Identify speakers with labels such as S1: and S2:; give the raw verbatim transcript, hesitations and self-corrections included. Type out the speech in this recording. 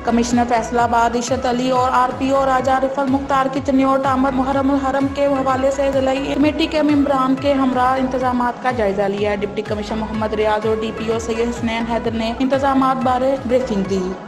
S1: Commissioner Faisalabad Ishrat Ali और RPO राजा रिफत मुख्तार की चनियोट आमद मुहर्रम उल हरम के हवाले से जिलाई कमेटी के मेंबरान के हमरा इंतजाम का जायजा लिया। डिप्टी कमिश्नर मोहम्मद रियाज और डीपीओ सैयद हसनैन हैदर ने इंतजाम बारे ब्रीफिंग दी।